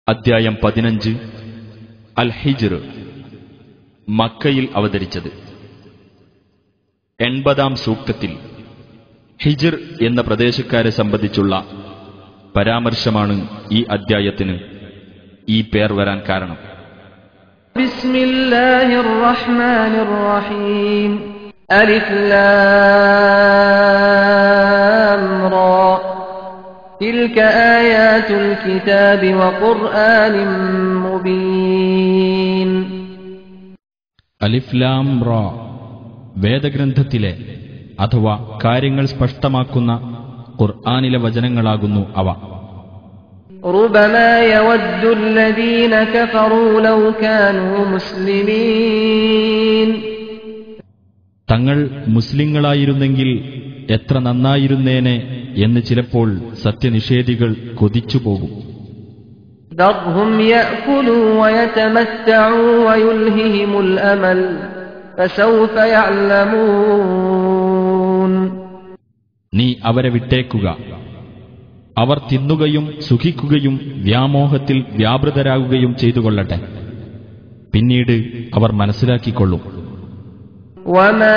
അദ്ധ്യായം 15 അൽ ഹിജ്ർ, മക്കയിൽ അവതരിച്ചത്. 80-ാം സൂക്തത്തിൽ ഹിജ്ർ എന്ന പ്രദേശക്കാരെ സംബന്ധിച്ചുള്ള പരാമർശമാണ് ഈ അദ്ധ്യായത്തിന് ഈ പേർ വരാൻ കാരണം. ബിസ്മില്ലാഹിർ റഹ്മാനിർ റഹീം. അലിഫ് ലാം റാ. തിൽക ആയാതുൽ കിതാബി വഖുർആനിൻ മുബീൻ. അലിഫ് ലാം റാ, വേദഗ്രന്ഥത്തിലെ അഥവാ കാര്യങ്ങൾ സ്പഷ്ടമാക്കുന്ന ഖുർആനിലെ വചനങ്ങളാകുന്നു അവ. റുബമാ യവദ്ദു അല്ലദീന കഫറൂ ലൗ കാനൂ മുസ്ലിമീൻ. തങ്ങൾ മുസ്ലിങ്ങളായിരുന്നെങ്കിൽ എത്ര നന്നായിരുന്നേനെ എന്ന് ചിലപ്പോൾ സത്യനിഷേധികൾ കൊതിച്ചുപോകും. ദർഹും യഅകുലൂ വയതമത്തഉ വയുൽഹിഹിമുൽ അമൽ ഫസൗഫ യഅലമൂൻ. നീ അവരെ വിട്ടേക്കുക, അവർ തിന്നുകയും സുഖിക്കുകയും വ്യാമോഹത്തിൽ വ്യാപൃതരാകുകയും ചെയ്തുകൊള്ളട്ടെ, പിന്നീട് അവർ മനസ്സിലാക്കിക്കൊള്ളും. വമാ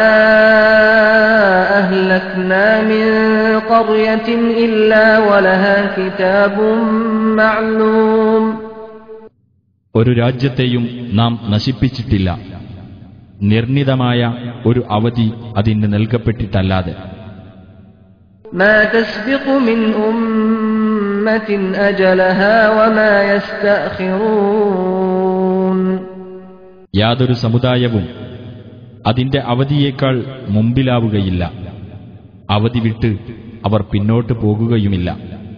അഹ്ലക്നാ മിൻ ഖർയത്തിൻ ഇല്ലാ വലഹാ കിതാബും മഅലൂം. ഒരു രാജ്യത്തെയും നാം നശിപ്പിച്ചിട്ടില്ല, നിർണിതമായ ഒരു അവധി അതിന് നൽകപ്പെട്ടിട്ടല്ലാതെ. മാ തസ്ബിഖു മിൻ ഉമ്മത്തിൻ അജലഹാ വമാ യസ്തഅഖിറൂൻ. യാതൊരു സമുദായവും അതിന്റെ അവധിയേക്കാൾ മുമ്പിലാവുകയില്ല, അവധി വിട്ട് അവർ പിന്നോട്ട് പോകുകയുമില്ല.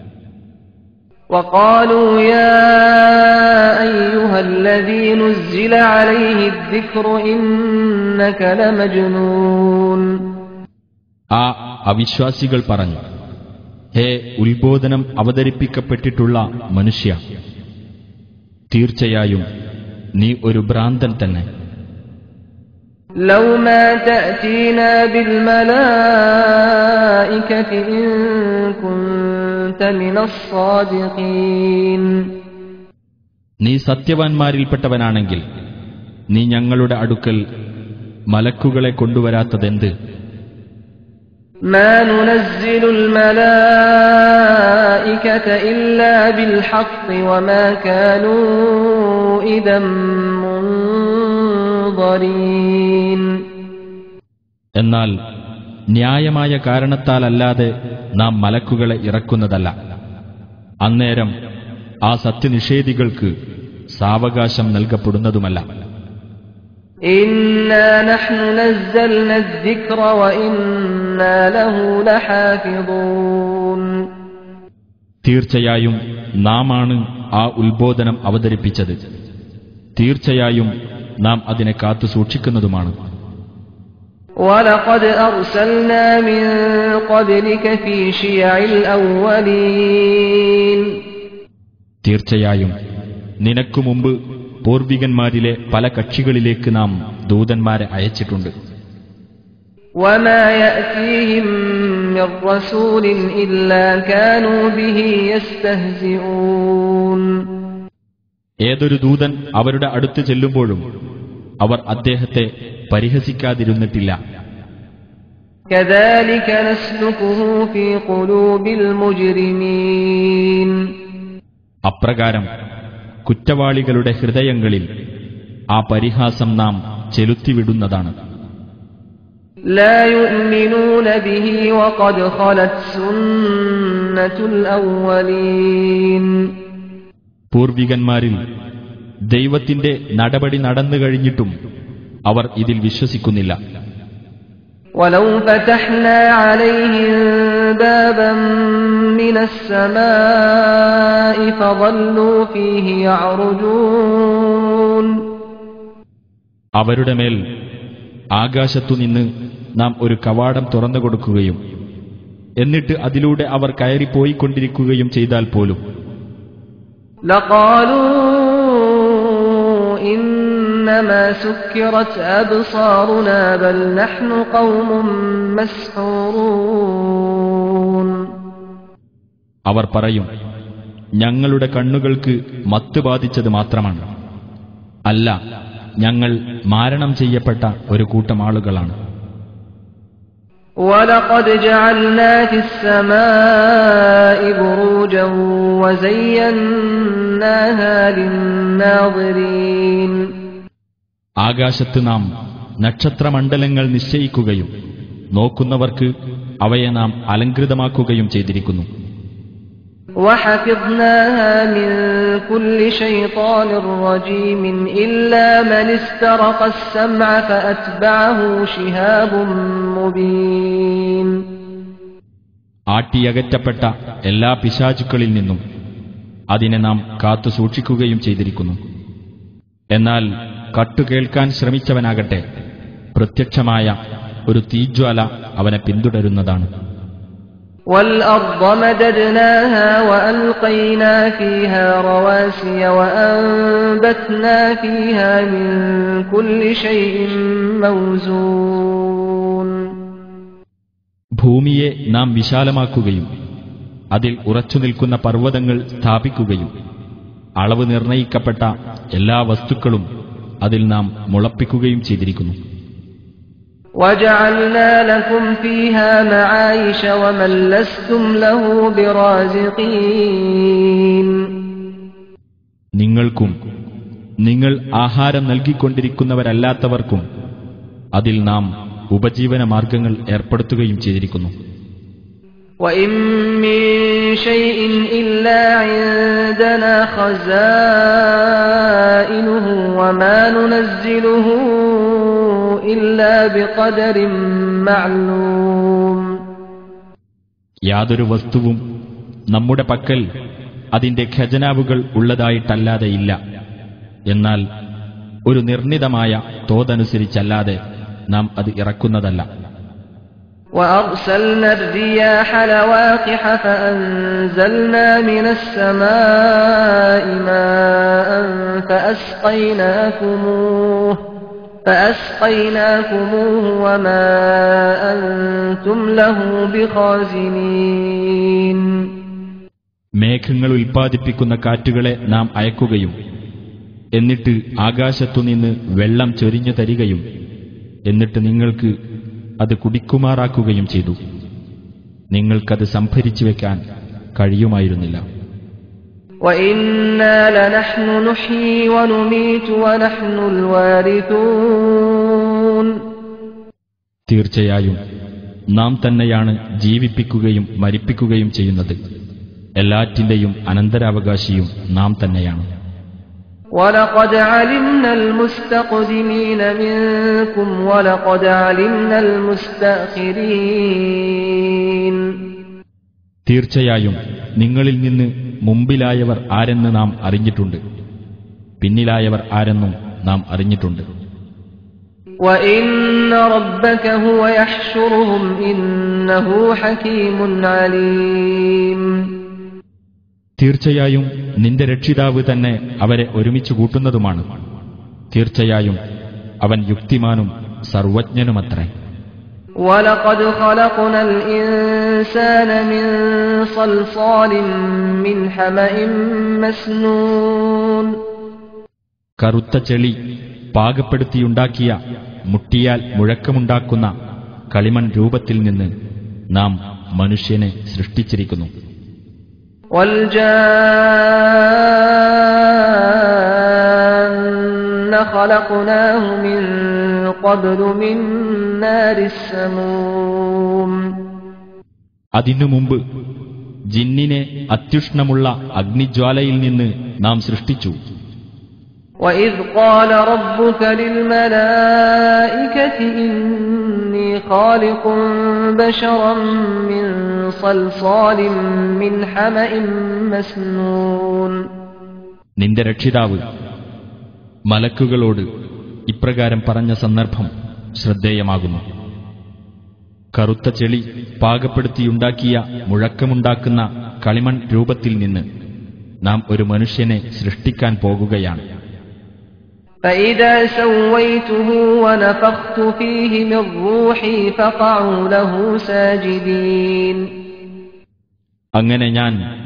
വഖാലൂ യാ അയ്യുഹല്ലദീ നുസ്സില അലൈഹി അദ്ദിക്റു ഇന്നക ലമജ്നൂൻ. ആ അവിശ്വാസികൾ പറഞ്ഞു, ഹേ ഉത്ബോധനം അവതരിപ്പിക്കപ്പെട്ടിട്ടുള്ള മനുഷ്യ, തീർച്ചയായും നീ ഒരു ഭ്രാന്തൻ തന്നെ. ലൗ മാ തഅതീനാ ബിൽ മലായികതി ഇൻ കുൻത മിനസ് സാദിഖീൻ. നീ സത്യവാൻമാരിൽപ്പെട്ടവനാണെങ്കിൽ നീ ഞങ്ങളുടെ അടുക്കൽ മലക്കുകളെ കൊണ്ടുവരാത്തതെന്ത്? മാ നുനസ്സിലുൽ മലായികത ഇല്ലാ ബിൽ ഹഖ് വമാ കാനൂ ഇദം മുൻദരീൻ. എന്നാൽ ന്യായമായ കാരണത്താലല്ലാതെ നാം മലക്കുകളെ ഇറക്കുന്നതല്ല, അന്നേരം ആ സത്യനിഷേധികൾക്ക് സാവകാശം നൽകപ്പെടുന്നതുമല്ല. ഇന്നാ നഹ്നു നസ്സൽനാ അദ്ദിക്റ വഇന്നാ ലഹു ലഹാഫിദൂൻ. തീർച്ചയായും നാമാണ് ആ ഉത്ബോധനം അവതരിപ്പിച്ചത്, തീർച്ചയായും നാം അതിനെ കാത്തു സൂക്ഷിക്കുന്നതുമാണ്. വലഖദ് അർസൽനാ മിൻ ഖബ്ലിക ഫീ ശിയഇൽ അവ്വലീൻ. തീർച്ചയായും നിനക്കു മുമ്പ് പൂർവികന്മാരിലെ പല കക്ഷികളിലേക്ക് നാം ദൂതന്മാരെ അയച്ചിട്ടുണ്ട്. വമാ യഅതീഹിം മിർ റസൂലിൻ ഇല്ലാ കാനൂ ബിഹി യസ്തഹ്സിഊൻ. ഏതൊരു ദൂതൻ അവരുടെ അടുത്ത് ചെല്ലുമ്പോഴും അവർ അദ്ദേഹത്തെ പരിഹസിക്കാതിരുന്നിട്ടില്ല. കദാലിക നസ്ലുകുഹു ഫീ ഖുലൂബിൽ മുജ്രിമീൻ. അപ്രകാരം കുറ്റവാളികളുടെ ഹൃദയങ്ങളിൽ ആ പരിഹാസം നാം ചെലുത്തിവിടുന്നതാണ്. ലാ യുഅ്മിനൂന ബിഹി വഖദ് ഖലത് സുന്നത്തുൽ അവ്വലീൻ. പൂർവികന്മാരിൽ ദൈവത്തിന്റെ നടപടി നടന്നു കഴിഞ്ഞിട്ടും അവർ ഇതിൽ വിശ്വസിക്കുന്നില്ല. വലൗ ഫതഹ്നാ അലൈഹിം ബാബൻ മിനസ് സമാഇ ഫളല്ലൂ ഫീഹി യഅറുജൂൻ. അവരുടെ മേൽ ആകാശത്തുനിന്ന് നാം ഒരു കവാടം തുറന്നു കൊടുക്കുകയും എന്നിട്ട് അതിലൂടെ അവർ കയറിപ്പോയിക്കൊണ്ടിരിക്കുകയും ചെയ്താൽ പോലും ലഖാലൂ ഇന്നമാ സുക്കിറത് അബ്സാറുനാ ബൽ നഹ്നു ഖൗമുൻ മസ്ഹൂറൂൻ. അവർ പറയും, ഞങ്ങളുടെ കണ്ണുകൾക്ക് മത്ത് ബാധിച്ചത് മാത്രമാണ്. അല്ല, ഞങ്ങൾ മാരണം ചെയ്യപ്പെട്ട ഒരു കൂട്ടം ആളുകളാണ്. وَلَقَدْ جَعَلْنَا فِي السَّمَاءِ بُرُوجًا وَزَيَّنَّاهَا لِلنَّاظِرِينَ ആകാശത്ത് നാം നക്ഷത്രമണ്ഡലങ്ങൾ നിശ്ചയിക്കുകയും നോക്കുന്നവർക്ക് അവയെ നാം അലങ്കൃതമാക്കുകയും ചെയ്തിരിക്കുന്നു. وَحَفِظْنَاهَا مِنْ كُلِّ شَيْطَانٍ رَجِيمٍ إِلَّا مَنِ اسْتَرَقَ السَّمْعَ فَأَتْبَعَهُ شِهَابٌ مُبِينٌ ആട്ടിയകറ്റപ്പെട്ട എല്ലാ പിശാചുക്കളിൽ നിന്നും അതിനെ നാം കാത്തു സൂക്ഷിക്കുകയും ചെയ്തിരിക്കുന്നു. എന്നാൽ കട്ടുകേൾക്കാൻ ശ്രമിച്ചവനാകട്ടെ പ്രത്യക്ഷമായ ഒരു തീജ്വാല അവനെ പിന്തുടരുന്നതാണ്. وَالْأَرْضَ مَدَدْنَاهَا وَأَلْقَيْنَا فِيهَا رَوَاسِيَ وَأَنبَتْنَا فِيهَا مِن كُلِّ شَيْءٍ مَّوْزُونٍ ഭൂമിയെ നാം വിശാലമാക്കുകയും അതിൽ ഉറച്ചുനിൽക്കുന്ന പർവ്വതങ്ങൾ സ്ഥാപിക്കുകയും അളവ് നിർണയിക്കപ്പെട്ട എല്ലാ വസ്തുക്കളും അതിൽ നാം മുളപ്പിക്കുകയും ചെയ്തിരിക്കുന്നു. وَجَعَلْنَا لَكُمْ فِيهَا مَعَايِشَ وَمَن لَّسْتُمْ لَهُ بِرَازِقِينَ നിങ്ങൾക്കും നിങ്ങൾ ആഹാരം നൽകിക്കൊണ്ടിരിക്കുന്നവരല്ലാത്തവർക്കും അതിൽ നാം ഉപജീവന മാർഗങ്ങൾ ഏർപ്പെടുത്തുകയും ചെയ്തിരിക്കുന്നു. وَإِن مِّن شَيْءٍ إِلَّا عِندَنَا خَزَائِنُهُ وَمَا نُنَزِّلُهُ إِلَّا بِقَدَرٍ مَّعْلُومٍ യാതൊരു വസ്തുവും നമ്മുടെ പക്കൽ അതിന്റെ ഖജനാവുകൾ ഉള്ളതായിട്ടല്ലാതെയില്ല. എന്നാൽ ഒരു നിർണിതമായ തോതനുസരിച്ചല്ലാതെ നാം അത് ഇറക്കുന്നതല്ല. وَأَرْسَلْنَا الرِّيَاحَ لَوَاقِحَ فَأَنزَلْنَا مِنَ السَّمَاءِ مَاءً فَأَسْقَيْنَاكُمُوهُ وَمَا أَنْتُمْ لَهُ بِخَازِنِينَ മേഘങ്ങൾ ഉൽപ്പാദിപ്പിക്കുന്ന കാറ്റുകളെ നാം അയക്കുകയും എന്നിട്ട് ആകാശത്തുനിന്ന് വെള്ളം ചൊരിഞ്ഞു തരികയും എന്നിട്ട് നിങ്ങൾക്ക് അത് കുടിക്കുമാറാക്കുകയും ചെയ്തു. നിങ്ങൾക്കത് സംഭരിച്ചു വെക്കാൻ കഴിയുമായിരുന്നില്ല. وَإِنَّا لَنَحْنُ نُحْيِي وَنُمِيتُ وَنَحْنُ الْوَارِثُونَ തീർച്ചയായും നാം തന്നെയാണ് ജീവിപ്പിക്കുകയും മരിപ്പിക്കുകയും ചെയ്യുന്നത്. എല്ലാറ്റിന്റെയും അനന്തരാവകാശിയും നാം തന്നെയാണ്. وَلَقَدْ عَلِمْنَا الْمُسْتَقْدِمِينَ مِنكُمْ وَلَقَدْ عَلِمْنَا الْمُسْتَأْخِرِينَ തീർച്ചയായും നിങ്ങളിൽ നിന്ന് മുമ്പിലായവർ ആരെന്ന് നാം അറിഞ്ഞിട്ടുണ്ട്, പിന്നിലായവർ ആരെന്നും നാം അറിഞ്ഞിട്ടുണ്ട്. وَإِنَّ رَبَّكَ هُوَ يَحْشُرُهُمْ إِنَّهُ حَكِيمٌ عَلِيمٌ തീർച്ചയായും നിന്റെ രക്ഷിതാവ് തന്നെ അവരെ ഒരുമിച്ച് കൂട്ടുന്നതുമാണ്. തീർച്ചയായും അവൻ യുക്തിമാനും സർവജ്ഞനുമത്രേ. وَلَقَدْ خَلَقْنَا الْإِنسَانَ مِنْ صَلْصَالٍ مِّنْ حَمَإٍ مَّسْنُونٍ കറുത്ത ചെളി പാകപ്പെടുത്തിയുണ്ടാക്കിയ മുട്ടിയാൽ മുഴക്കമുണ്ടാക്കുന്ന കളിമൺ രൂപത്തിൽ നിന്ന് നാം മനുഷ്യനെ സൃഷ്ടിച്ചിരിക്കുന്നു. وَالْجَانَّ خَلَقْنَاهُ مِنْ قَبْلُ مِنْ نَارِ السَّمُومِ അതിനു മുമ്പ് ജിന്നിനെ അത്യുഷ്ണമുള്ള അഗ്നിജ്വാലയിൽ നിന്ന് നാം സൃഷ്ടിച്ചു. وَإِذْ قَالَ رَبُّكَ لِلْمَلَائِكَةِ إِنِّي خَالِقٌ بَشَرًا مِّن صَلْصَالٍ مِّنْ حَمَإٍ مَّسْنُونٍ നിന്റെ രക്ഷിതാവ് മലക്കുകളോട് ഇപ്രകാരം പറഞ്ഞ സന്ദർഭം ശ്രദ്ധേയമാകുന്നു. കറുത്ത ചെളി പാകപ്പെടുത്തിയുണ്ടാക്കിയ മുഴക്കമുണ്ടാക്കുന്ന കളിമൺ രൂപത്തിൽ നിന്ന് നാം ഒരു മനുഷ്യനെ സൃഷ്ടിക്കാൻ പോകുകയാണ്. فَإِذَا سَوَّيْتُهُ وَنَفَخْتُ فِيهِ مِنْ رُوحِي فَقَعُوا لَهُ سَاجِدِينَ അങ്ങനെ ഞാൻ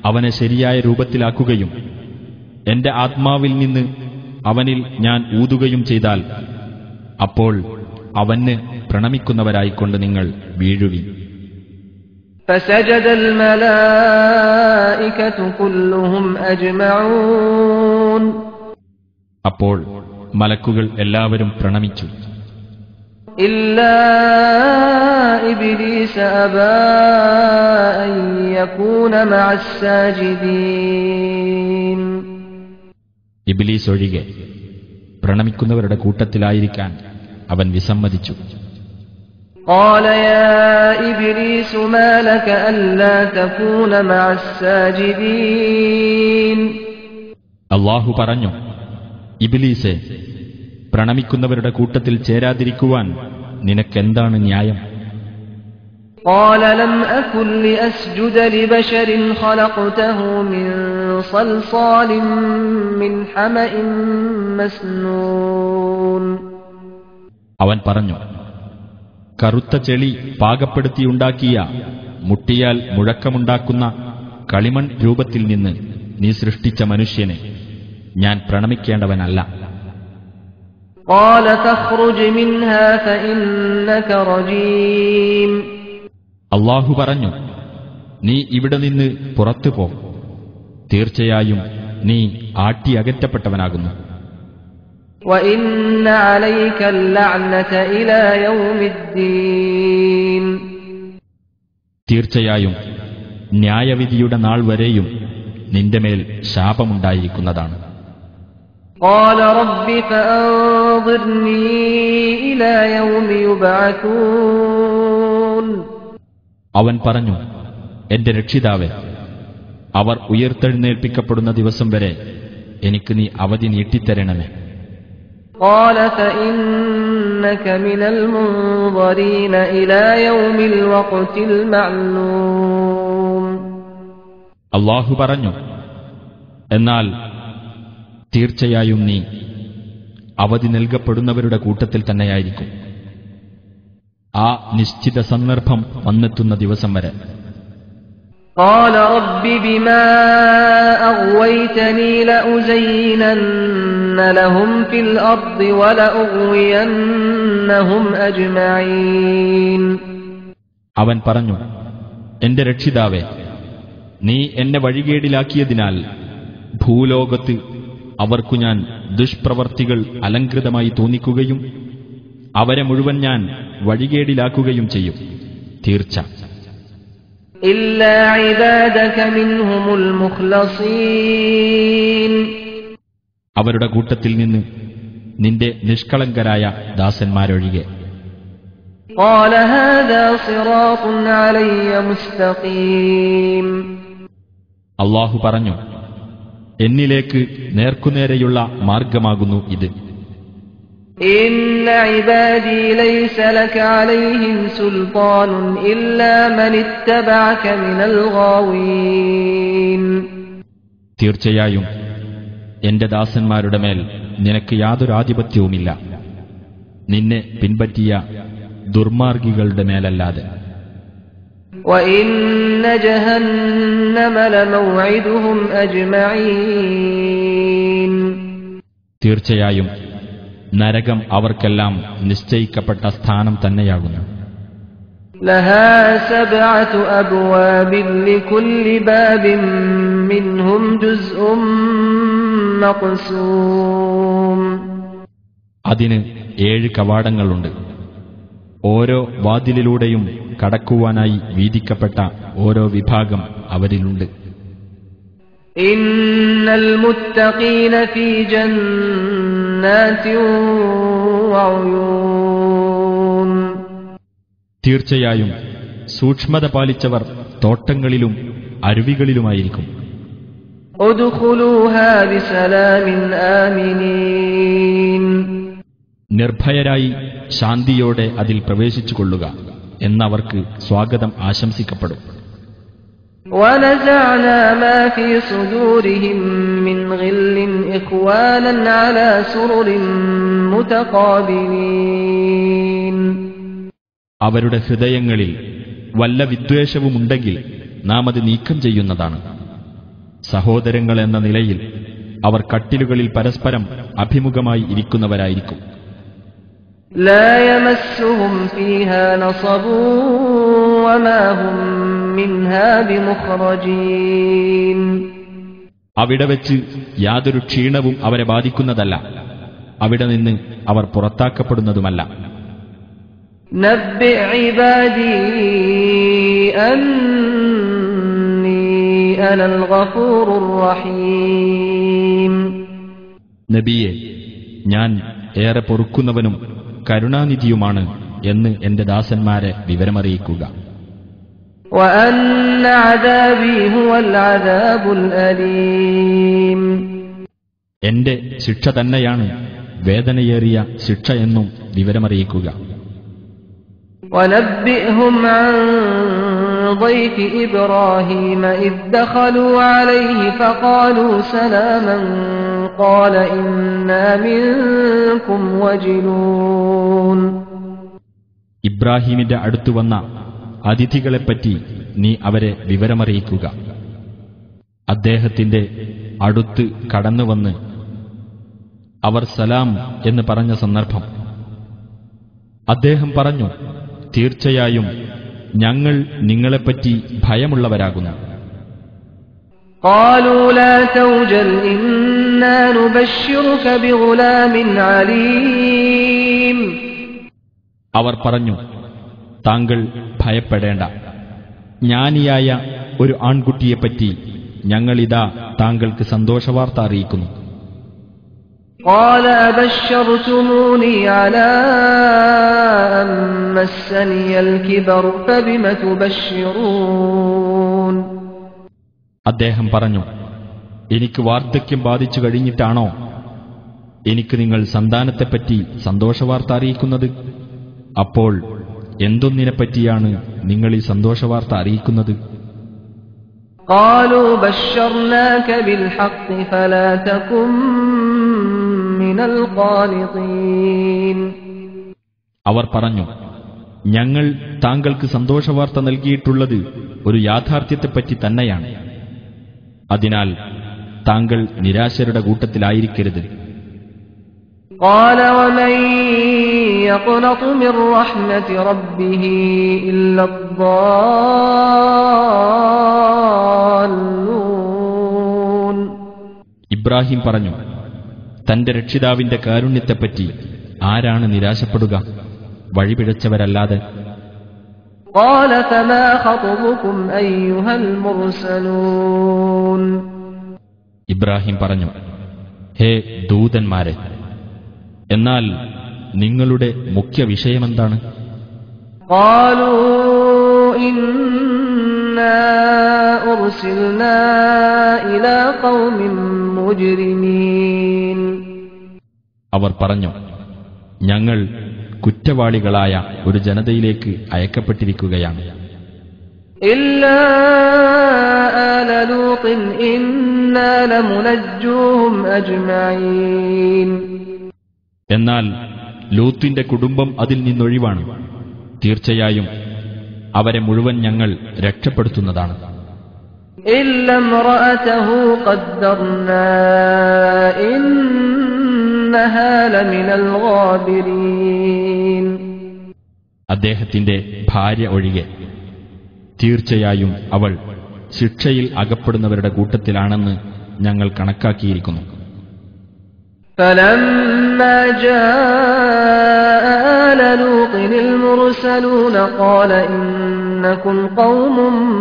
അവനെ ശരിയായ രൂപത്തിലാക്കുകയും എന്റെ ആത്മാവിൽ നിന്ന് അവനിൽ ഞാൻ ഊതുകയും ചെയ്താൽ അപ്പോൾ അവന് പ്രണമിക്കുന്നവരായിക്കൊണ്ട് നിങ്ങൾ വീഴുവിൻ. فسجد الملائكة كلهم أجمعون. അപ്പോൾ മലക്കുകൾ എല്ലാവരും പ്രണമിച്ചു. إلا إبليس أبى أن يكون مع الساجدين. ഇബ്ലീസ് ഒഴികെ പ്രണമിക്കുന്നവരുടെ കൂട്ടത്തിലായിരിക്കാൻ അവൻ വിസമ്മതിച്ചു. قال يا إبليس ما لك ألا تكون مع الساجدين. അല്ലാഹു പറഞ്ഞു, ഇബ്ലീസേ, പ്രണമിക്കുന്നവരുടെ കൂട്ടത്തിൽ ചേരാതിരിക്കുവാൻ നിനക്കെന്താണ് ന്യായം? قال لم أكن لأسجد لبشر خلقته من صلصال من حمأ مسنون. അവൻ പറഞ്ഞു, കറുത്ത ചെളി പാകപ്പെടുത്തിയുണ്ടാക്കിയ മുട്ടിയാൽ മുഴക്കമുണ്ടാക്കുന്ന കളിമൺ രൂപത്തിൽ നിന്ന് നീ സൃഷ്ടിച്ച മനുഷ്യനെ ഞാൻ പ്രണമിക്കേണ്ടവനല്ല. قال فاخرج منها فإنك رجيم. അല്ലാഹു പറഞ്ഞു, നീ ഇവിടെ നിന്ന് പുറത്തു പോ, തീർച്ചയായും നീ ആട്ടിയകറ്റപ്പെട്ടവനാകുന്നു. وإن عليك اللعنة إلى يوم الدين. തീർച്ചയായും ന്യായവിധിയുടെ നാൾ വരെയും നിന്റെ മേൽ ശാപമുണ്ടായിരിക്കുന്നതാണ്. قال رب فأنظرني إلى يوم يبعثون. അവൻ പറഞ്ഞു, എന്റെ രക്ഷിതാവേ, അവർ ഉയർത്തെഴുന്നേൽപ്പിക്കപ്പെടുന്ന ദിവസം വരെ എനിക്ക് നീ അവധി നീട്ടിത്തരണമേ. قال فإنك من المنظرين إلى يوم الوقت المعلوم. അല്ലാഹു പറഞ്ഞു, എന്നാൽ തീർച്ചയായും നീ അവധി നൽകപ്പെടുന്നവരുടെ കൂട്ടത്തിൽ തന്നെയായിരിക്കും ആ നിശ്ചിത സന്ദർഭം വന്നെത്തുന്ന ദിവസം വരെ. قال رب بما أغويتني لأزينن لهم في الأرض ولأغوينهم أجمعين. അവൻ പറഞ്ഞു, എന്റെ രക്ഷിതാവേ, നീ എന്നെ വഴികേടിലാക്കിയതിനാൽ ഭൂലോകത്ത് അവർക്കു ഞാൻ ദുഷ്പ്രവർത്തികൾ അലങ്കൃതമായി തോന്നിക്കുകയും അവരെ മുഴുവൻ ഞാൻ വഴികേടിലാക്കുകയും ചെയ്യും. തീർച്ച إلا عبادك منهم المخلصين. അവരുടെ കൂട്ടത്തിൽ നിന്ന് നിന്റെ നിഷ്കളങ്കരായ ദാസന്മാരൊഴികെ. قال هذا صراط علي مستقيم. അല്ലാഹു പറഞ്ഞു, എന്നിലേക്ക് നേർക്കുനേരെയുള്ള മാർഗമാകുന്നു ഇത്. إن عبادي ليس لك عليهم سلطان إلا من اتبعك من الغاوين. തീർച്ചയായും എന്റെ ദാസന്മാരുടെ മേൽ നിനക്ക് യാതൊരു ആധിപത്യവുമില്ല, നിന്നെ പിൻപറ്റിയ ദുർമാർഗികളുടെ മേലല്ലാതെ. وإن جهنم لموعدهم أجمعين. തീർച്ചയായും നരകം അവർക്കെല്ലാം നിശ്ചയിക്കപ്പെട്ട സ്ഥാനം തന്നെയാകുന്നു. لها 7 أبواب لكل باب منهم جزء مقسوم. അതിന് 7 കവാടങ്ങളുണ്ട്. ഓരോ വാതിലിലൂടെയും കടക്കുവാനായി വീതിക്കപ്പെട്ട ഓരോ വിഭാഗം അവരിലുണ്ട്. إن المتقين في جنات وعيون. തീർച്ചയായും സൂക്ഷ്മത പാലിച്ചവർ തോട്ടങ്ങളിലും അരുവികളിലുമായിരിക്കും. ادخلوها بسلام آمنين. നിർഭയരായി ശാന്തിയോടെ അതിൽ പ്രവേശിച്ചുകൊള്ളുക എന്നവർക്ക് സ്വാഗതം ആശംസിക്കപ്പെടും. ونزعنا ما في صدورهم من غل إخوانا على سرر متقابلين. അവരുടെ ഹൃദയങ്ങളിൽ വല്ല വിദ്വേഷവുമുണ്ടെങ്കിൽ നാം അത് നീക്കം ചെയ്യുന്നതാണ്. സഹോദരങ്ങളെന്ന നിലയിൽ അവർ കട്ടിലുകളിൽ പരസ്പരം അഭിമുഖമായി ഇരിക്കുന്നവരായിരിക്കും. لا يمسهم فيها نصب وما هم منها بمخرجين. അവിടെ വെച്ച് യാതൊരു ക്ഷീണവും അവരെ ബാധിക്കുന്നതല്ല, അവിടെ നിന്ന് അവർ പുറത്താക്കപ്പെടുന്നതുമല്ല. نبئ عبادي أني أنا الغفور الرحيم. നബിയെ, ഞാൻ ഏറെ പൊറുക്കുന്നവനും കരുണാനിധിയുമാണ് എന്ന് എന്റെ ദാസന്മാരെ വിവരമറിയിക്കുക. وأن عذابي هو العذاب الأليم. എന്റെ ശിക്ഷ തന്നെയാണ് വേദനയേറിയ ശിക്ഷ എന്നും വിവരമറിയിക്കുക. ونبئهم عن ضيف إبراهيم إذ دخلوا عليه فقالوا سلاما قال إنا منكم وجلون. ഇബ്രാഹീമിന്റെ അടുത്തു വന്ന അതിഥികളെപ്പറ്റി നീ അവരെ വിവരമറിയിക്കുക. അദ്ദേഹത്തിന്റെ അടുത്ത് കടന്നുവന്ന് അവർ സലാം എന്ന് പറഞ്ഞ സന്ദർഭം അദ്ദേഹം പറഞ്ഞു, തീർച്ചയായും ഞങ്ങൾ നിങ്ങളെപ്പറ്റി ഭയമുള്ളവരാകുന്നു. قالوا لا توجل إنا نبشرك بغلام عليم. അവർ പറഞ്ഞു, താങ്കൾ ഭയപ്പെടേണ്ട, ജ്ഞാനിയായ ഒരു ആൺകുട്ടിയെപ്പറ്റി ഞങ്ങളിതാ താങ്കൾക്ക് സന്തോഷവാർത്ത അറിയിക്കുന്നു. قال أبشرتموني على أن مسني الكبر فبم تبشرون. അദ്ദേഹം പറഞ്ഞു, എനിക്ക് വാർദ്ധക്യം ബാധിച്ചു കഴിഞ്ഞിട്ടാണോ എനിക്ക് നിങ്ങൾ സന്താനത്തെപ്പറ്റി സന്തോഷവാർത്ത അറിയിക്കുന്നത്? അപ്പോൾ എന്തൊന്നിനെപ്പറ്റിയാണ് നിങ്ങൾ ഈ സന്തോഷവാർത്ത അറിയിക്കുന്നത്? قالوا بشرناك بالحق فلا تكن من القانطين. അവർ പറഞ്ഞു, ഞങ്ങൾ താങ്കൾക്ക് സന്തോഷവാർത്ത നൽകിയിട്ടുള്ളത് ഒരു യാഥാർത്ഥ്യത്തെപ്പറ്റി തന്നെയാണ്. അതിനാൽ താങ്കൾ നിരാശരുടെ കൂട്ടത്തിലായിരിക്കരുത്. قال ومن يقنط من رحمة ربه إلا الضالون. ഇബ്രാഹിം പറഞ്ഞു, തന്റെ രക്ഷിതാവിന്റെ കാരുണ്യത്തെപ്പറ്റി ആരാണ് നിരാശപ്പെടുക? വഴിപിഴച്ചവരല്ലാതെ. قال فما خطبكم أيها المرسلون. ഇബ്രാഹിം പറഞ്ഞു, ഹേ ദൂതന്മാരെ, എന്നാൽ നിങ്ങളുടെ മുഖ്യ വിഷയമെന്താണ്? قالوا إنا أرسلنا إلى قوم مجرمين. അവർ പറഞ്ഞു, ഞങ്ങൾ കുറ്റവാളികളായ ഒരു ജനതയിലേക്ക് അയക്കപ്പെട്ടിരിക്കുകയാണ്. إلا آل لوط إنا لمنجوهم أجمعين. എന്നാൽ ലൂത്തിന്റെ കുടുംബം അതിൽ നിന്നൊഴിവാണ്. തീർച്ചയായും അവരെ മുഴുവൻ ഞങ്ങൾ രക്ഷപ്പെടുത്തുന്നതാണ്. إلا امرأته قدرنا إنها لمن الغابرين. അദ്ദേഹത്തിന്റെ ഭാര്യ ഒഴികെ തീർച്ചയായും അവൾ ശിക്ഷയിൽ അകപ്പെടുന്നവരുടെ കൂട്ടത്തിലാണെന്ന് ഞങ്ങൾ കണക്കാക്കിയിരിക്കുന്നു. فلما جاء آل لوط المرسلون قال إنكم قوم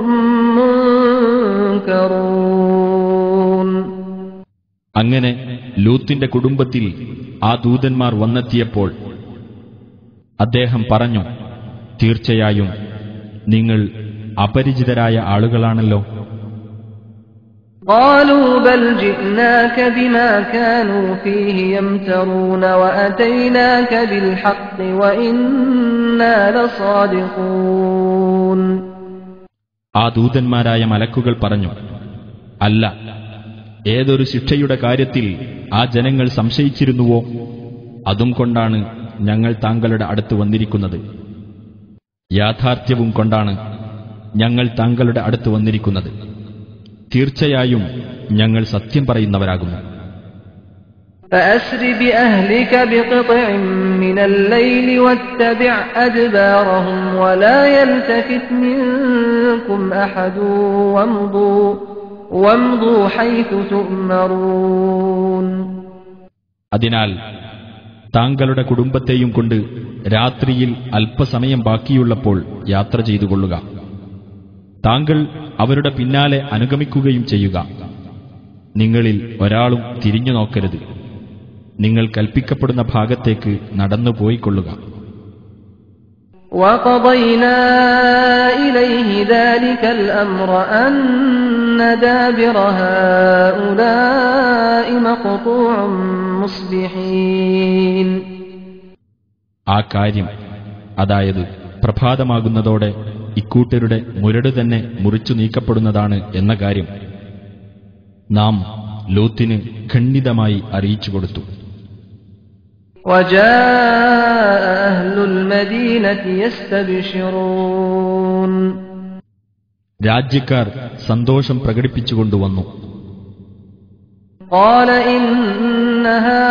منكرون. അങ്ങനെ ലൂത്തിന്റെ കുടുംബത്തിൽ ആ ദൂതന്മാർ വന്നെത്തിയപ്പോൾ അദ്ദേഹം പറഞ്ഞു, തീർച്ചയായും നിങ്ങൾ അപരിചിതരായ ആളുകളാണല്ലോ. قالوا بل جئناك بما كانوا فيه يمترون وأتيناك بالحق وإنا لصادقون. ആ ദൂതന്മാരായ മലക്കുകൾ പറഞ്ഞു, അല്ല, ഏതൊരു ശിക്ഷയുടെ കാര്യത്തിൽ ആ ജനങ്ങൾ സംശയിച്ചിരുന്നുവോ അതും കൊണ്ടാണ് ഞങ്ങൾ താങ്കളുടെ അടുത്ത് വന്നിരിക്കുന്നത്. യാഥാർത്ഥ്യവും കൊണ്ടാണ് ഞങ്ങൾ താങ്കളുടെ അടുത്ത് വന്നിരിക്കുന്നത്. തീർച്ചയായും ഞങ്ങൾ സത്യം പറയുന്നവരാകുന്നു. فأسر بأهلك بقطع من الليل واتبع أدبارهم ولا يلتفت منكم أحد وامضوا حيث تؤمرون. അതിനാൽ താങ്കളുടെ കുടുംബത്തെയും കൊണ്ട് രാത്രിയിൽ അല്പസമയം ബാക്കിയുള്ളപ്പോൾ യാത്ര ചെയ്തുകൊള്ളുക. താങ്കൾ അവരുടെ പിന്നാലെ അനുഗമിക്കുകയും ചെയ്യുക. നിങ്ങളിൽ ഒരാളും തിരിഞ്ഞു നോക്കരുത്. നിങ്ങൾ കൽപ്പിക്കപ്പെടുന്ന ഭാഗത്തേക്ക് നടന്നുപോയിക്കൊള്ളുക. وَقَضَيْنَا إِلَيْهِ ذَلِكَ الْأَمْرَ أَنَّ دَابِرَ هَؤُلَاءِ مَقْطُوعٌ مُصْبِحِينَ. ആ കാര്യം, അതായത് പ്രഭാതമാകുന്നതോടെ ഇക്കൂട്ടരുടെ മുരട് തന്നെ മുറിച്ചു നീക്കപ്പെടുന്നതാണ് എന്ന കാര്യം നാം ലൂത്തിന് ഖണ്ഡിതമായി അറിയിച്ചുകൊടുത്തു. وَجَاءَ أَهْلُ الْمَدِينَةِ يَسْتَبْشِرُونَ. രാജ്യക്കാർ സന്തോഷം പ്രകടിപ്പിച്ചുകൊണ്ടുവന്നു. قَالَ إِنَّ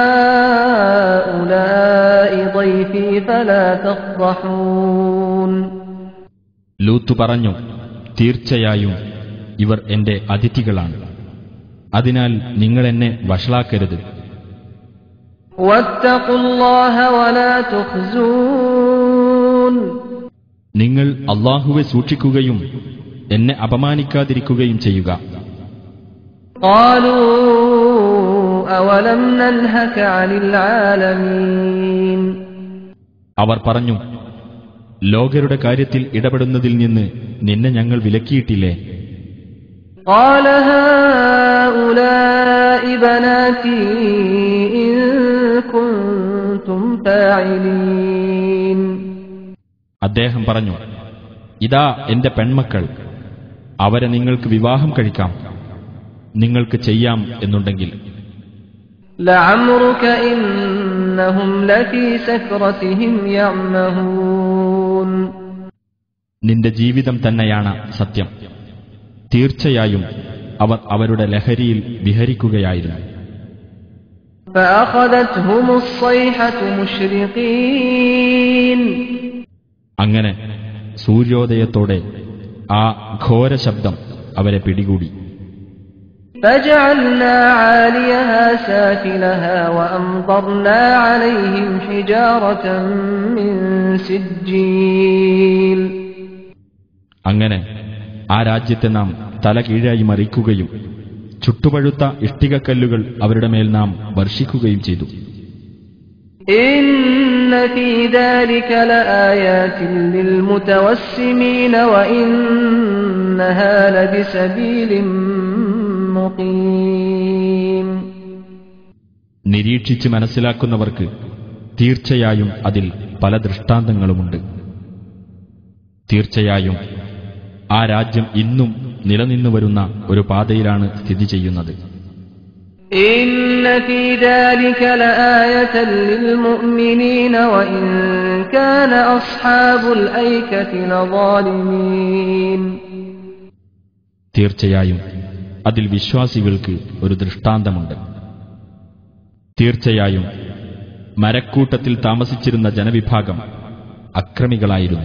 هَؤُلَاءِ ضَيْفِي فَلَا تَفْضَحُونِ. ലൂത്ത് പറഞ്ഞു, തീർച്ചയായും ഇവർ എന്റെ അതിഥികളാണ്. അതിനാൽ നിങ്ങൾ എന്നെ വഷളാക്കരുത്. وَاتَّقُوا اللَّهَ وَلَا تُخْزُونِ. നിങ്ങൾ അല്ലാഹുവെ സൂക്ഷിക്കുകയും എന്നെ അപമാനിക്കാതിരിക്കുകയും ചെയ്യുക. قَالُوا أَوَلَمْ نَنْهَكَ عَنِ الْعَالَمِينَ. അവർ പറഞ്ഞു, ലോകരുടെ കാര്യത്തിൽ ഇടപെടുന്നതിൽ നിന്ന് നിന്നെ ഞങ്ങൾ വിലക്കിയിട്ടില്ലേ? قَالَ هَؤُلَاءِ بَنَاتِي إِن كُنتُمْ فَاعِلِينَ. അദ്ദേഹം പറഞ്ഞു, ഇതാ എന്റെ പെൺമക്കൾ, അവരെ നിങ്ങൾക്ക് വിവാഹം കഴിക്കാം, നിങ്ങൾക്ക് ചെയ്യാം എന്നുണ്ടെങ്കിൽ. لَعَمْرُكَ إِنَّهُمْ لَفِي سَكْرَتِهِمْ يَعْمَهُونَ. നിന്റെ ജീവിതം തന്നെയാണ് സത്യം. തീർച്ചയായും അവർ അവരുടെ ലഹരിയിൽ വിഹരിക്കുകയായിരുന്നു. فَأَخَذَتْهُمُ الصَّيْحَةُ مُشْرِقِينَ. അങ്ങനെ സൂര്യോദയത്തോടെ ആ ഘോര ശബ്ദം അവരെ പിടികൂടി. فَجَعَلْنَا عَالِيَهَا سَافِلَهَا وَأَمْطَرْنَا عَلَيْهِمْ حِجَارَةً مِّن سِجِّيلٍ. അങ്ങനെ ആ രാജ്യത്തെ നാം തലകീഴായി മറിക്കുകയും ചുട്ടുപഴുത്ത ഇഷ്ടികക്കല്ലുകൾ അവരുടെ മേൽ നാം വർഷിക്കുകയും ചെയ്തു. إِنَّ فِي ذَلِكَ لَآيَاتٍ لِّلْمُتَوَسِّمِينَ وَإِنَّهَا لَبِسَبِيلٍ مُقِيمٍ. നിരീക്ഷിച്ച് മനസ്സിലാക്കുന്നവർക്ക് തീർച്ചയായും അതിൽ പല ദൃഷ്ടാന്തങ്ങളുമുണ്ട്. തീർച്ചയായും ആ രാജ്യം ഇന്നും നിലനിന്നുവരുന്ന ഒരു പാതയിലാണ് സ്ഥിതി ചെയ്യുന്നത്. إِنَّ فِي ذَلِكَ لَآيَةً لِّلْمُؤْمِنِينَ وَإِن كَانَ أَصْحَابُ الْأَيْكَةِ لَظَالِمِينَ. തീർച്ചയായും അതിൽ വിശ്വാസികൾക്ക് ഒരു ദൃഷ്ടാന്തമുണ്ട്. തീർച്ചയായും മരക്കൂട്ടത്തിൽ താമസിച്ചിരുന്ന ജനവിഭാഗം അക്രമികളായിരുന്നു.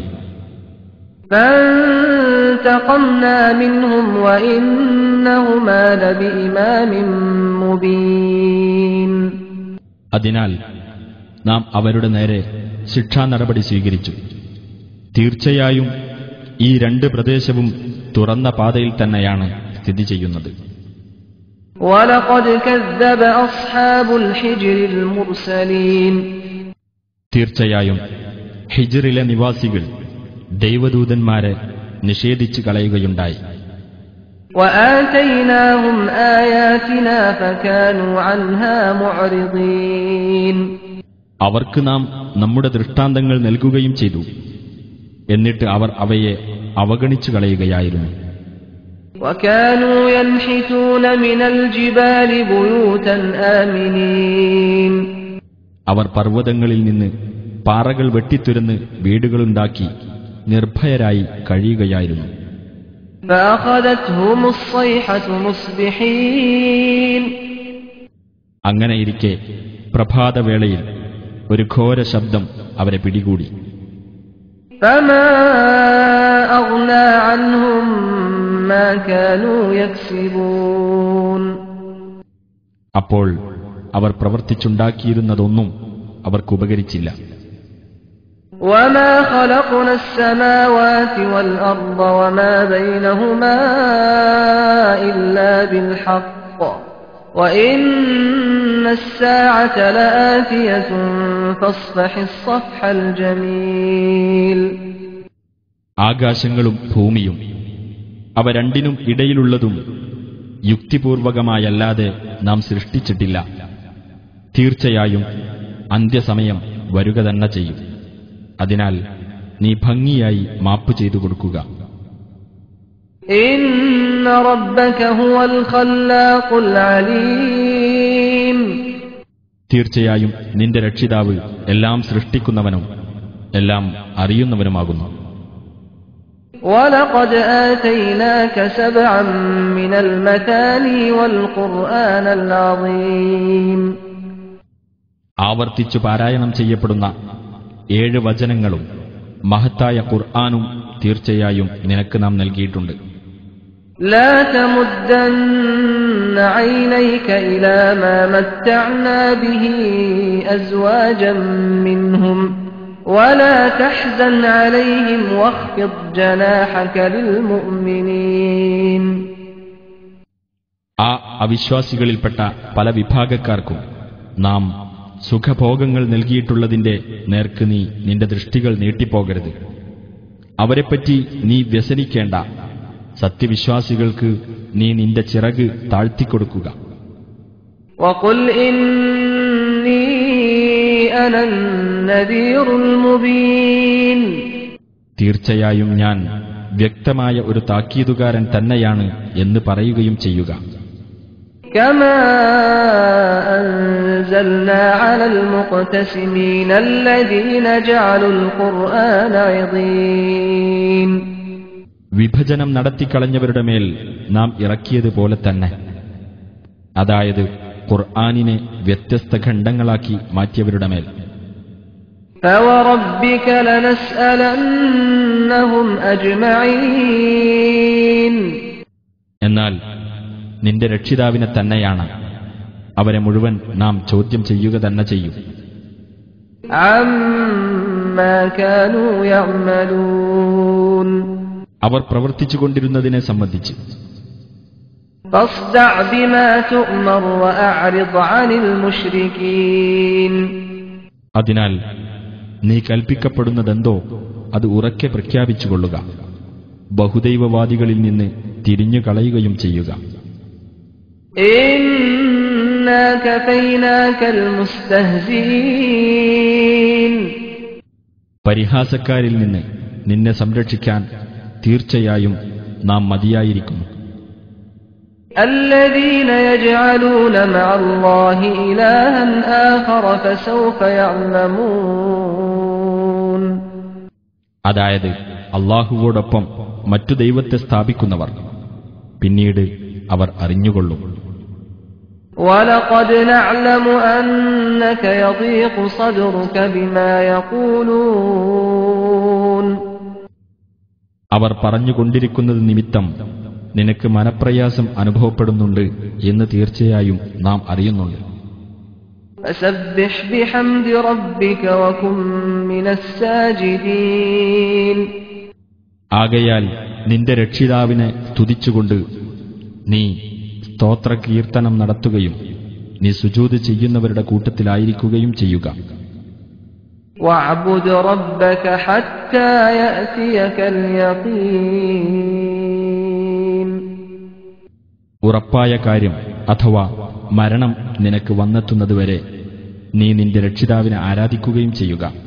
فَانْتَقَمْنَا مِنْهُمْ وَإِنَّهُمَا لَبِإِمَامٍ مُبِينٍ. അതിനാൽ നാം അവരുടെ നേരെ ശിക്ഷാ നടപടി സ്വീകരിച്ചു. തീർച്ചയായും ഈ രണ്ട് പ്രദേശവും തുറന്ന പാതയിൽ തന്നെയാണ് സ്ഥിതി ചെയ്യുന്നത്. وَلَقَدْ كَذَّبَ أَصْحَابُ الْحِجْرِ الْمُرْسَلِينَ. തീർച്ചയായും ഹിജ്റിലെ നിവാസികൾ ദൈവദൂതന്മാരെ നിഷേധിച്ചു കളയുകയുണ്ടായി. وَآتَيْنَاهُمْ آيَاتِنَا فَكَانُوا عَنْهَا مُعْرِضِينَ. അവർക്ക് നാം നമ്മുടെ ദൃഷ്ടാന്തങ്ങൾ നൽകുകയും ചെയ്തു. എന്നിട്ട് അവർ അവയെ അവഗണിച്ചു കളയുകയായിരുന്നു. وَكَانُوا يَنْحِتُونَ مِنَ الْجِبَالِ بُيُوتًا آمِنِينَ. അവർ പർവ്വതങ്ങളിൽ നിന്ന് പാറകൾ വെട്ടിത്തുരന്ന് വീടുകളുണ്ടാക്കി നിർഭയരായി കഴിയുകയായിരുന്നു. فأخذتهم الصيحة مصبحين. അങ്ങനെയിരിക്കെ പ്രഭാതവേളയിൽ ഒരു ഘോര ശബ്ദം അവരെ പിടികൂടി. فما أغنى عنهم ما كانوا يكسبون. അപ്പോൾ അവർ പ്രവർത്തിച്ചുണ്ടാക്കിയിരുന്നതൊന്നും അവർക്ക് ഉപകരിച്ചില്ല. وما خلقنا السماوات والأرض وما بينهما إلا بالحق وإن الساعة لآتية فاصفح الصفح الجميل. ആകാശങ്ങളും ഭൂമിയും അവ രണ്ടിനും ഇടയിലുള്ളതും യുക്തിപൂർവകമായല്ലാതെ നാം സൃഷ്ടിച്ചിട്ടില്ല. തീർച്ചയായും അന്ത്യസമയം വരുക തന്നെ ചെയ്യും. അതിനാൽ നീ ഭംഗിയായി മാപ്പ് ചെയ്തു കൊടുക്കുക. ഇന്ന റബ്ബക ഹുവൽ ഖല്ലാഖുൽ അലീം. തീർച്ചയായും നിന്റെ രക്ഷിതാവ് എല്ലാം സൃഷ്ടിക്കുന്നവനും എല്ലാം അറിയുന്നവനുമാകുന്നു. വലഖദ് ആതൈനാക സബ്അൻ മിനൽ മതാനി വൽ ഖുർആനൽ അളീം. ആവർത്തിച്ചു പാരായണം ചെയ്യപ്പെടുന്ന 7 വചനങ്ങളും മഹത്തായ ഖുർആനും തീർച്ചയായും നിനക്ക് നാം നൽകിയിട്ടുണ്ട്. لا تمدن عينيك إلى ما متعنا به أزواجا منهم ولا تحزن عليهم واخفض جناحك للمؤمنين. ആ അവിശ്വാസികളിൽപ്പെട്ട പല വിഭാഗക്കാർക്കും നാം സുഖഭോഗങ്ങൾ നൽകിയിട്ടുള്ളതിന്റെ നേർക്ക് നീ നിന്റെ ദൃഷ്ടികൾ നീട്ടിപ്പോകരുത്. അവരെപ്പറ്റി നീ വ്യസനിക്കേണ്ട. സത്യവിശ്വാസികൾക്ക് നീ നിന്റെ ചിറക് താഴ്ത്തിക്കൊടുക്കുക. വഖുൽ ഇന്നി അനൻ നദീറുൽ മുബീൻ. തീർച്ചയായും ഞാൻ വ്യക്തമായ ഒരു താക്കീതുകാരൻ തന്നെയാണ് എന്ന് പറയുകയും ചെയ്യുക. كما أنزلنا على المقتسمين الذين جعلوا القرآن عضين. വിഭജനം നടത്തിക്കളഞ്ഞവരുടെ മേൽ നാം ഇറക്കിയതുപോലെ തന്നെ, അതായത് ഖുർആനിനെ വ്യത്യസ്ത ഖണ്ഡങ്ങളാക്കി മാറ്റിയവരുടെ മേൽ. فوربك لنسألنهم أجمعين. എന്നാൽ നിന്റെ രക്ഷിതാവിനെ തന്നെയാണ് അവരെ മുഴുവൻ നാം ചോദ്യം ചെയ്യുക തന്നെ ചെയ്യും. عما كانوا يعملون. അവർ പ്രവർത്തിച്ചുകൊണ്ടിരുന്നതിനെ സംബന്ധിച്ച്. فاصدع بما تؤمر وأعرض عن المشركين. അതിനാൽ നീ കൽപ്പിക്കപ്പെടുന്നതെന്തോ അത് ഉറക്കെ പ്രഖ്യാപിച്ചുകൊള്ളുക. ബഹുദൈവവാദികളിൽ നിന്ന് തിരിഞ്ഞു കളയുകയും ചെയ്യുക. إنا كفيناك المستهزئين. പരിഹാസക്കാരിൽ നിന്ന് നിന്നെ സംരക്ഷിക്കാൻ തീർച്ചയായും നാം മതിയായിരിക്കുന്നു. الذين يجعلون مع الله إلها آخر فسوف يعلمون. അതായത് അല്ലാഹുവോടൊപ്പം മറ്റു ദൈവത്തെ സ്ഥാപിക്കുന്നവർ പിന്നീട് അവർ അറിഞ്ഞുകൊള്ളും. وَلَقَدْ نَعْلَمُ أَنَّكَ يَضِيقُ صَدْرُكَ بِمَا يَقُولُونَ. അവർ പറഞ്ഞുകൊണ്ടിരിക്കുന്നത് നിമിത്തം നിനക്ക് മനപ്രയാസം അനുഭവപ്പെടുന്നുണ്ട് എന്ന് തീർച്ചയായും നാം അറിയുന്നുണ്ട്. فَسَبِّحْ بِحَمْدِ رَبِّكَ وَكُن مِّنَ السَّاجِدِينَ. ആകയാൽ നിന്റെ രക്ഷിതാവിനെ സ്തുതിച്ചുകൊണ്ട് നീ സ്തോത്രകീർത്തനം നടത്തുകയും നീ സുജൂദ് ചെയ്യുന്നവരുടെ കൂട്ടത്തിലായിരിക്കുകയും ചെയ്യുക. وَاعْبُدْ رَبَّكَ حَتَّى يَأْتِيَكَ الْيَقِينُ. ഉറപ്പായ കാര്യം അഥവാ മരണം നിനക്ക് വന്നെത്തുന്നതുവരെ നീ നിന്റെ രക്ഷിതാവിനെ ആരാധിക്കുകയും ചെയ്യുക.